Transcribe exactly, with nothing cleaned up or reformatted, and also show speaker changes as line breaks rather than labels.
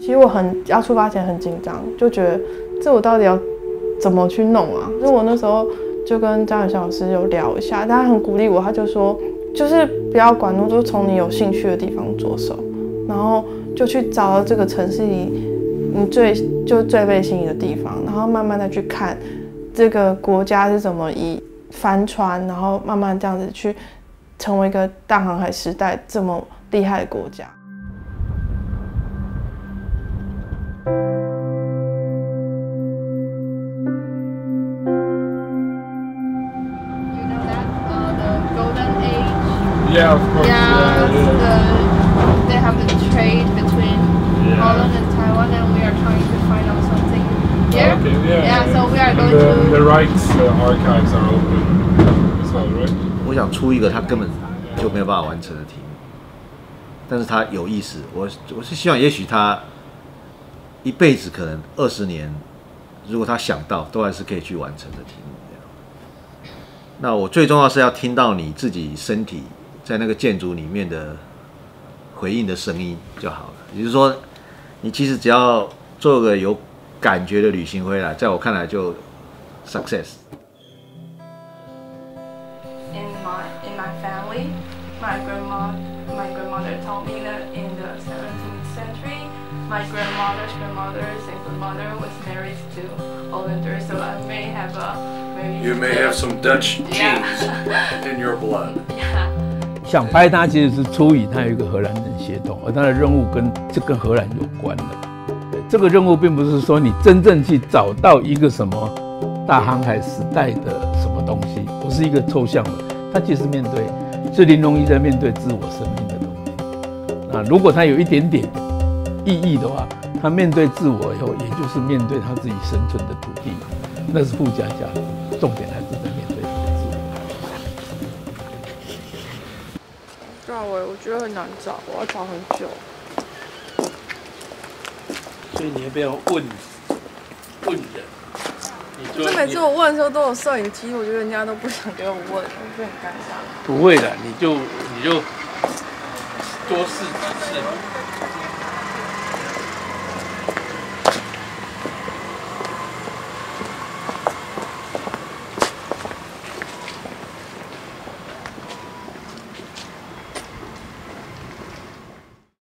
其实我很要出发前很紧张，就觉得这我到底要怎么去弄啊？所以我那时候就跟张远翔老师有聊一下，他很鼓励我，他就说就是不要管路，就从你有兴趣的地方着手，然后就去找到这个城市里你最就最被吸引的地方，然后慢慢的去看这个国家是怎么以帆船，然后慢慢这样子去成为一个大航海时代这么厉害的国家。
Yeah, of course.
Yeah,
yeah, yeah.
The, they have the trade between yeah. Holland and Taiwan, and we are trying to find out something here.
Okay, yeah.
Yeah, so we are
and
going
the,
to.
The rights uh, archives are open as well, right?
我想出一个他根本就没有办法完成的题目，但是他有意思。我我是希望，也许他一辈子可能二十年，如果他想到，都还是可以去完成的题目。那我最重要是要听到你自己身体在那个建筑里面的回应的声音就好了。也就是说，你其实只要做个有感觉的旅行回来，在我看来就 success。
In my in my family, my grandma, my grandmother told me that in the seventeenth century, my grandmother's grandmother's and grandmother was married to Hollanders, so I may have a
You may have some Dutch genes in your blood.
想拍它其实是出于它有一个荷兰人协同，而它的任务跟这跟荷兰有关的。这个任务并不是说你真正去找到一个什么大航海时代的什么东西，不是一个抽象的。它其实面对是林荣一在面对自我生命的东西。那如果它有一点点意义的话，他面对自我以后，也就是面对他自己生存的土地，那是附加价值。重点还是在面对自我。
对啊，我我觉得很难找，我要找很久。
所以你要不要问问人？
可是每次我问的时候都有摄影机，我觉得人家都不想给我问，我就很尴尬。
不会的，你就你就多试几次。